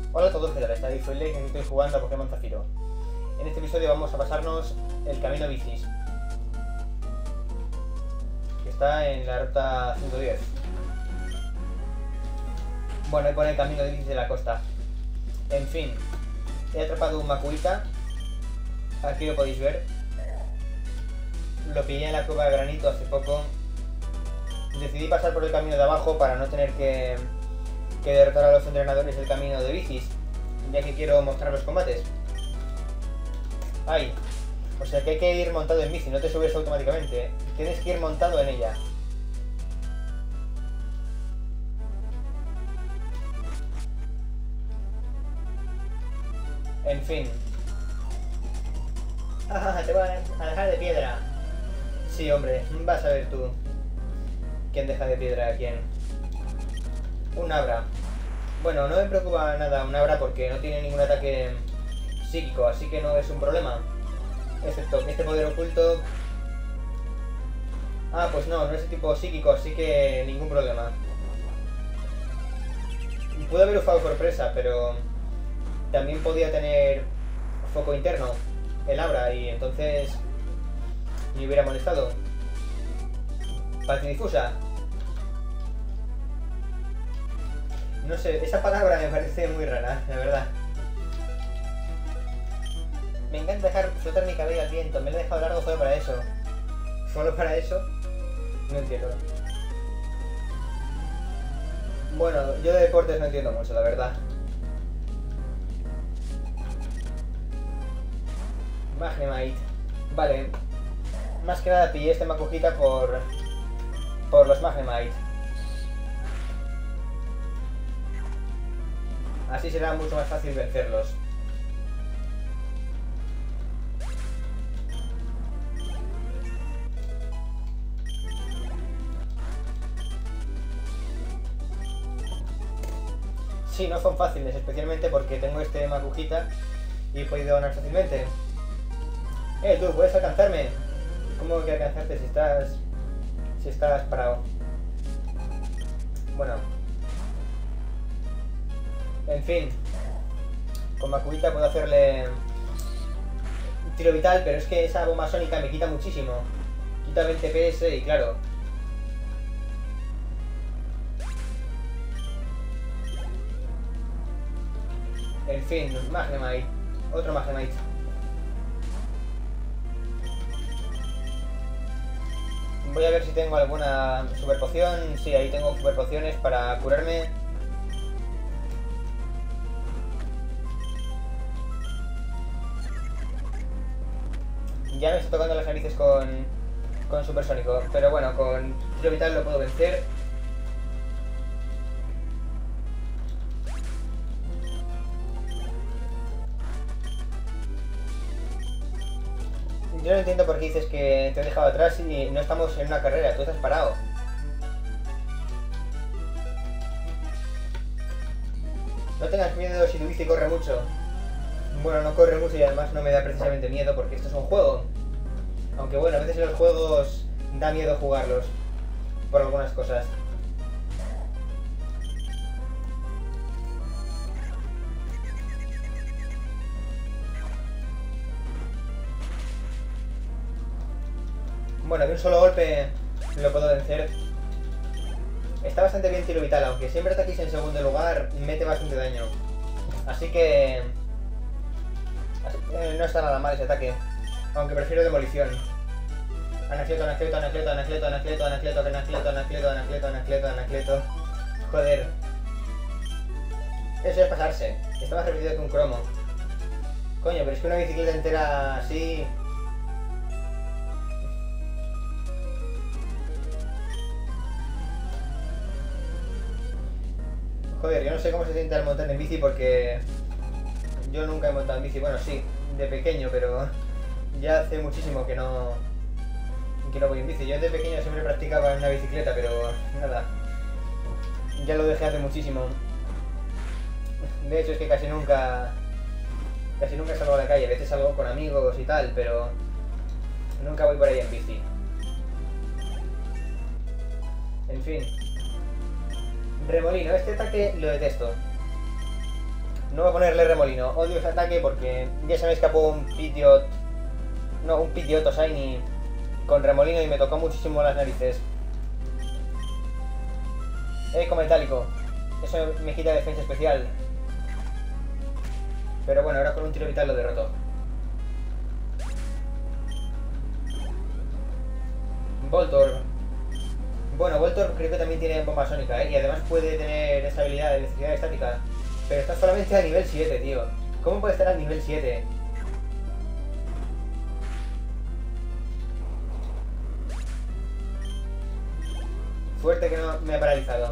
Hola a todos, ¿qué tal estáis? Soy Lex y estoy jugando a Pokémon Zafiro. En este episodio vamos a pasarnos el camino Bicis, que está en la ruta 110. Bueno, ahí pone el camino de Bicis de la costa. En fin, he atrapado un Makuhita. Aquí lo podéis ver. Lo pillé en la cueva de granito hace poco. Decidí pasar por el camino de abajo para no tener que derrotar a los entrenadores del camino de Bicis, ya que quiero mostrar los combates. Ay, o sea que hay que ir montado en bici, no te subes automáticamente. Tienes que ir montado en ella. En fin. Ah, te van a dejar de piedra. Sí, hombre, vas a ver tú quién deja de piedra a quién. Un Abra. Bueno, no me preocupa nada un Abra porque no tiene ningún ataque psíquico, así que no es un problema. Excepto que este poder oculto... Ah, pues no es de tipo psíquico, así que ningún problema. Pudo haber usado sorpresa, pero también podía tener foco interno, el Abra, y entonces me hubiera molestado. Patidifusa. No sé, esa palabra me parece muy rara, la verdad. Me encanta dejar flotar mi cabello al viento, me lo he dejado largo solo para eso. ¿Solo para eso? No entiendo. Bueno, yo de deportes no entiendo mucho, la verdad. Magnemite. Vale. Más que nada pillé este Makuhita por los Magnemite. Así será mucho más fácil vencerlos. Sí, no son fáciles, especialmente porque tengo este Makuhita y he podido ganar fácilmente. Tú, puedes alcanzarme. ¿Cómo que alcanzarte si estás parado? Bueno. En fin. Con Makuhita puedo hacerle tiro vital, pero es que esa bomba sónica me quita muchísimo. Quita 20 PS y claro. En fin, Magnemite. Otro Magnemite. Voy a ver si tengo alguna super poción. Sí, ahí tengo super pociones para curarme. Ya me estoy tocando las narices con supersónico. Pero bueno, con tiro vital lo puedo vencer. Yo no entiendo por qué dices que te he dejado atrás y no estamos en una carrera, tú estás parado. No tengas miedo si tu bici corre mucho. Bueno, no corre mucho y además no me da precisamente miedo porque esto es un juego. Aunque bueno, a veces en los juegos da miedo jugarlos. Por algunas cosas. Bueno, de un solo golpe lo puedo vencer. Está bastante bien tiro vital, aunque siempre ataquéis en segundo lugar, mete bastante daño. Así que... no está nada mal ese ataque. Aunque prefiero demolición. Anacleto, anacleto, anacleto, anacleto, anacleto, anacleto, anacleto, anacleto, anacleto, anacleto, anacleto. Joder. Eso es pasarse. Está más repetido que un cromo. Coño, pero es que una bicicleta entera así... Joder, yo no sé cómo se siente al montar en bici porque yo nunca he montado en bici. Bueno, sí, de pequeño, pero ya hace muchísimo que no voy en bici. Yo de pequeño siempre practicaba en una bicicleta, pero nada, ya lo dejé hace muchísimo. De hecho es que casi nunca salgo a la calle. A veces salgo con amigos y tal, pero nunca voy por ahí en bici. En fin. Remolino, este ataque lo detesto. No voy a ponerle remolino. Odio ese ataque porque ya se me escapó un Pidgeot. No, un Pidgeotto Shiny con remolino y me tocó muchísimo las narices. Eco metálico. Eso me quita defensa especial. Pero bueno, ahora con un tiro vital lo derroto. Voltorb. Bueno, Voltorb creo que también tiene bomba sónica, ¿eh? Y además puede tener esa habilidad de electricidad estática. Pero está solamente a nivel 7, tío. ¿Cómo puede estar al nivel 7? Suerte que no me ha paralizado.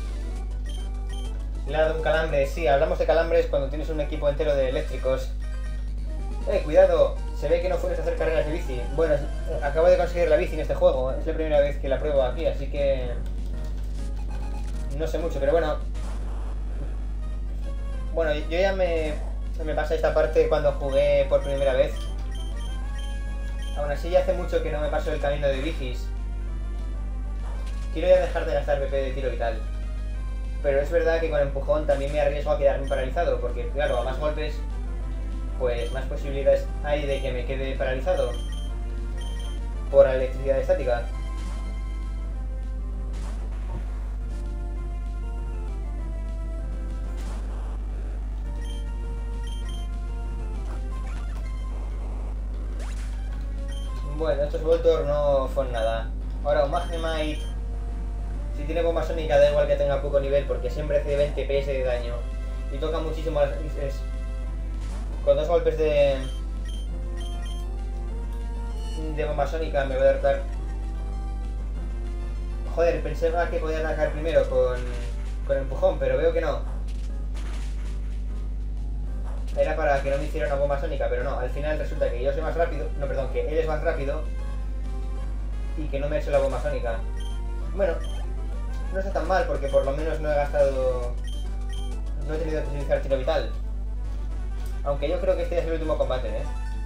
Le ha dado un calambre. Sí, hablamos de calambres cuando tienes un equipo entero de eléctricos. Cuidado. Se ve que no puedes hacer carreras de bici. Bueno, acabo de conseguir la bici en este juego. Es la primera vez que la pruebo aquí, así que... no sé mucho, pero bueno. Bueno, yo ya me pasé esta parte cuando jugué por primera vez. Aún así ya hace mucho que no me paso el camino de bicis. Quiero ya dejar de gastar BP de tiro y tal. Pero es verdad que con empujón también me arriesgo a quedarme paralizado, porque claro, a más golpes, pues más posibilidades hay de que me quede paralizado por la electricidad estática. Bueno, estos Voltorb no son nada. Ahora un Magnemite, si tiene bomba sónica da igual que tenga poco nivel porque siempre hace 20 PS de daño y toca muchísimo las narices. Con 2 golpes de bomba sónica me voy a derrotar. Joder, pensaba que podía atacar primero con empujón, pero veo que no. Era para que no me hiciera una bomba sónica, pero no, al final resulta que yo soy más rápido, no, perdón, que él es más rápido y que no me ha hecho la bomba sónica. Bueno, no está tan mal porque por lo menos no he gastado, no he tenido que utilizar tiro vital. Aunque yo creo que este es el último combate, ¿eh?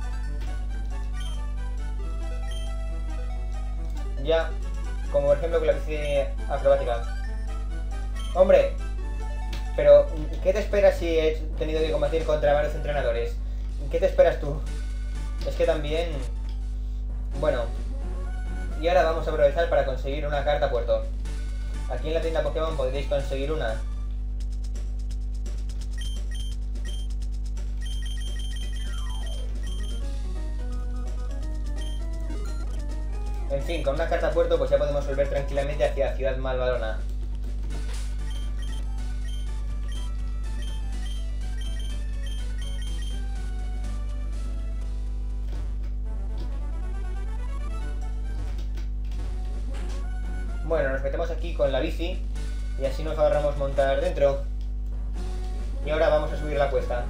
Ya, como por ejemplo con la bici acrobática. ¡Hombre! Pero, ¿qué te esperas si he tenido que combatir contra varios entrenadores? ¿Qué te esperas tú? Es que también... Bueno. Y ahora vamos a aprovechar para conseguir una carta puerto. Aquí en la tienda Pokémon podréis conseguir una. En fin, con una carta puerto pues ya podemos volver tranquilamente hacia Ciudad Malvadona. Bueno, nos metemos aquí con la bici y así nos ahorramos montar dentro. Y ahora vamos a subir la cuesta.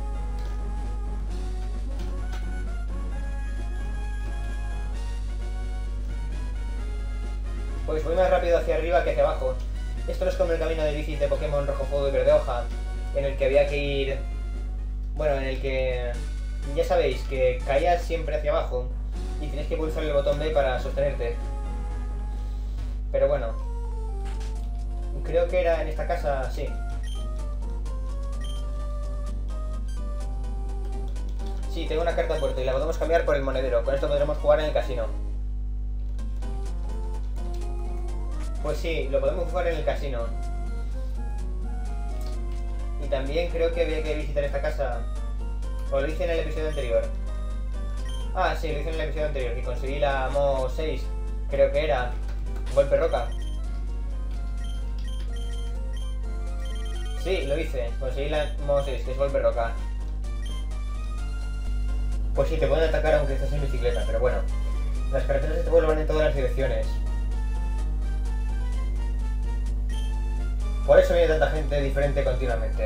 Pues voy más rápido hacia arriba que hacia abajo. Esto no es como el camino de bicis de Pokémon Rojo Fuego y Verde Hoja, en el que había que ir... Bueno, en el que... Ya sabéis, que caías siempre hacia abajo y tienes que pulsar el botón B para sostenerte. Pero bueno, creo que era en esta casa, sí. Sí, tengo una carta puerto y la podemos cambiar por el monedero. Con esto podremos jugar en el casino. Pues sí, lo podemos jugar en el casino. Y también creo que había que visitar esta casa. O lo hice en el episodio anterior. Ah, sí, lo hice en el episodio anterior, que conseguí la Mo 6, creo que era. Golpe roca. Sí, lo hice. Conseguí la Mo 6, que es golpe roca. Pues sí, te pueden atacar aunque estés en bicicleta, pero bueno. Las carreteras se te vuelven en todas las direcciones. Por eso viene tanta gente diferente continuamente.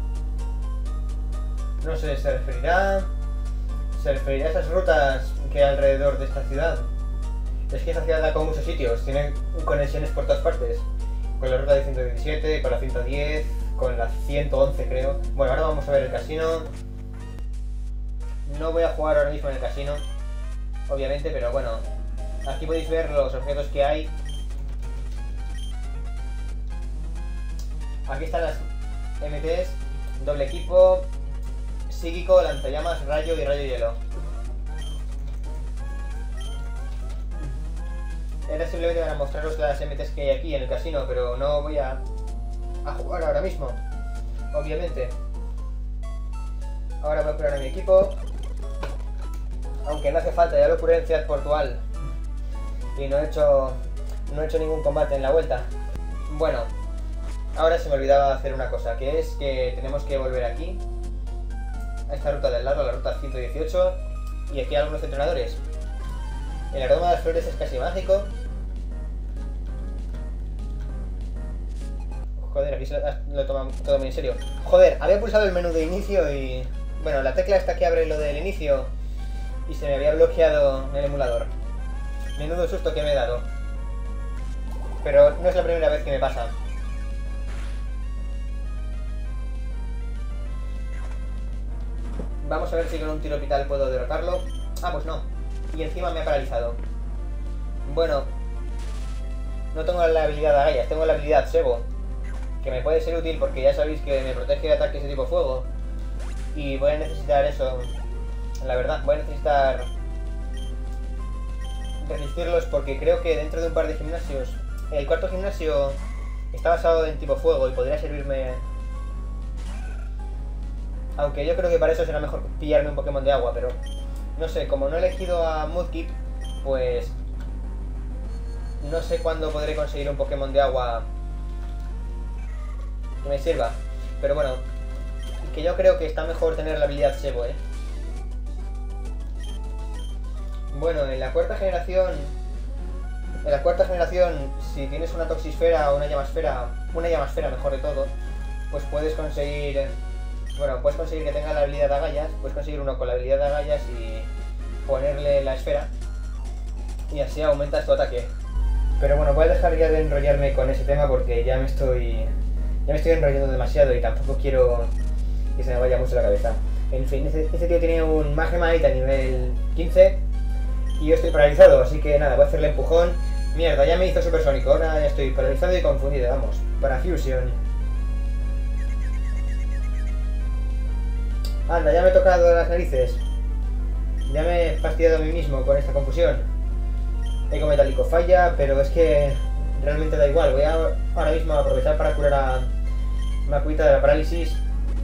No sé, se referirá a esas rutas que hay alrededor de esta ciudad. Es que esta ciudad da con muchos sitios, tiene conexiones por todas partes. Con la ruta de 117, con la 110, con la 111 creo. Bueno, ahora vamos a ver el casino. No voy a jugar ahora mismo en el casino, obviamente, pero bueno. Aquí podéis ver los objetos que hay. Aquí están las MTs. Doble equipo, psíquico, lanzallamas, rayo y rayo hielo. Era simplemente para mostraros las MTs que hay aquí en el casino, pero no voy a jugar ahora mismo, obviamente. Ahora voy a curar a mi equipo, aunque no hace falta, ya lo curé en Ciudad Portugal y no he hecho ningún combate en la vuelta. Bueno, ahora se me olvidaba hacer una cosa, que es que tenemos que volver aquí, a esta ruta del lado, a la ruta 118, y aquí hay algunos entrenadores. El aroma de las flores es casi mágico. Joder, aquí lo toman todo muy en serio. Joder, había pulsado el menú de inicio y... Bueno, la tecla esta que abre lo del inicio y se me había bloqueado el emulador. Menudo susto que me he dado. Pero no es la primera vez que me pasa. Vamos a ver si con un tiro vital puedo derrotarlo. Ah, pues no. Y encima me ha paralizado. Bueno, no tengo la habilidad de agallas, tengo la habilidad Sebo, que me puede ser útil porque ya sabéis que me protege de ataques de tipo fuego. Y voy a necesitar eso. La verdad, voy a necesitar resistirlos porque creo que dentro de un par de gimnasios, el cuarto gimnasio está basado en tipo fuego y podría servirme. Aunque yo creo que para eso será mejor pillarme un Pokémon de agua, pero no sé, como no he elegido a Mudkip, pues no sé cuándo podré conseguir un Pokémon de agua que me sirva. Pero bueno, que yo creo que está mejor tener la habilidad Sebo, ¿eh? Bueno, en la cuarta generación, si tienes una Toxisfera o una Llamasfera mejor de todo, pues puedes conseguir, bueno, puedes conseguir que tenga la habilidad de agallas, puedes conseguir uno con la habilidad de agallas y ponerle la esfera y así aumentas tu ataque. Pero bueno, voy a dejar ya de enrollarme con ese tema porque ya me estoy enrollando demasiado y tampoco quiero que se me vaya mucho la cabeza. En fin, este tío tiene un Magnemite a nivel 15 y yo estoy paralizado, así que nada, voy a hacerle empujón. Mierda, ya me hizo supersónico, ahora ya estoy paralizado y confundido, vamos. Para Fusion. Anda, ya me he tocado las narices. Ya me he fastidiado a mí mismo con esta confusión. Eco metálico falla, pero es que realmente da igual. Voy a ahora mismo aprovechar para curar a Makuhita de la parálisis.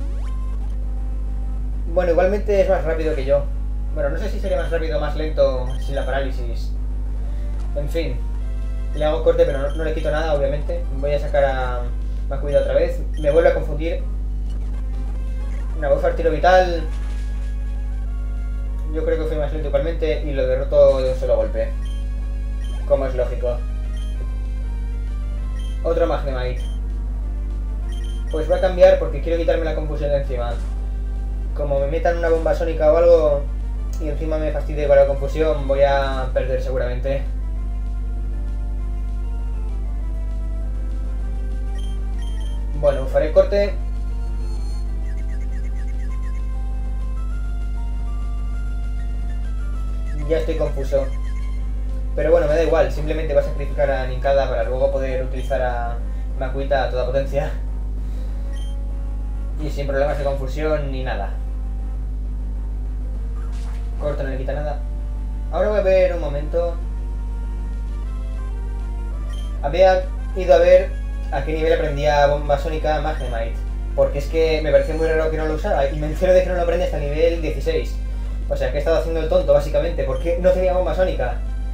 Bueno, igualmente es más rápido que yo. Bueno, no sé si sería más rápido o más lento sin la parálisis. En fin, le hago corte pero no le quito nada, obviamente. Voy a sacar a Makuhita otra vez. Me vuelve a confundir. Una bufa al tiro vital. Yo creo que fui más lento igualmente y lo derroto de un solo golpe. Como es lógico. Otro Magnemite. Pues voy a cambiar porque quiero quitarme la confusión de encima. Como me metan una bomba sónica o algo y encima me fastidie con la confusión, voy a perder seguramente. Bueno, faré el corte. Ya estoy confuso. Pero bueno, me da igual, simplemente voy a sacrificar a Nincada para luego poder utilizar a Makuhita a toda potencia. Y sin problemas de confusión ni nada. Corto, no le quita nada. Ahora voy a ver un momento. Había ido a ver a qué nivel aprendía bomba sónica Magnemite. Porque es que me pareció muy raro que no lo usara. Y me entero de que no lo aprendí hasta el nivel 16. O sea que he estado haciendo el tonto básicamente. Porque no tenía bomba sónica.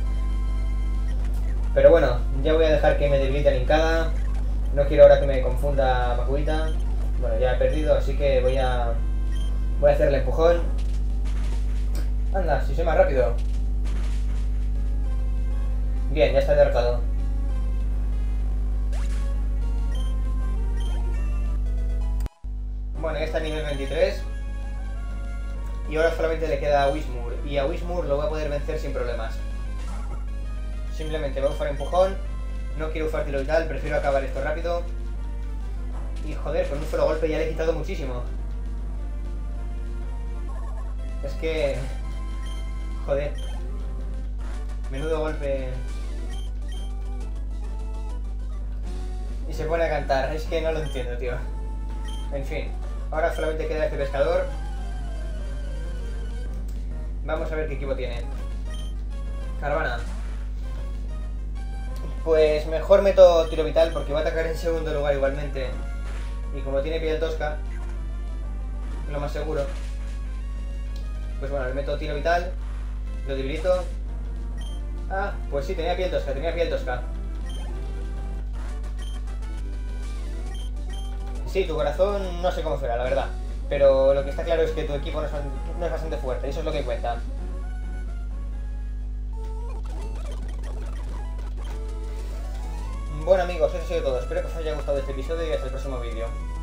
Pero bueno, ya voy a dejar que me debilite a Nincada. No quiero ahora que me confunda Makuhita. Bueno, ya he perdido, así que voy a hacerle empujón. Anda, si soy más rápido. Bien, ya está derrotado. Bueno, ya está a nivel 23. Y ahora solamente le queda a Whismur. Y a Whismur lo voy a poder vencer sin problemas. Simplemente voy a usar empujón. No quiero usar tiro vital, prefiero acabar esto rápido. Y joder, con un solo golpe ya le he quitado muchísimo. Es que... Joder. Menudo golpe. Y se pone a cantar. Es que no lo entiendo, tío. En fin. Ahora solamente queda este pescador. Vamos a ver qué equipo tiene. Caravana. Pues mejor meto tiro vital porque va a atacar en segundo lugar igualmente. Y como tiene piel tosca, lo más seguro. Pues bueno, le meto tiro vital. Lo debilito. Ah, pues sí, tenía piel tosca, tenía piel tosca. Sí, tu corazón no sé cómo será, la verdad. Pero lo que está claro es que tu equipo no es bastante fuerte, eso es lo que cuenta. Bueno amigos, eso ha sido todo. Espero que os haya gustado este episodio y hasta el próximo vídeo.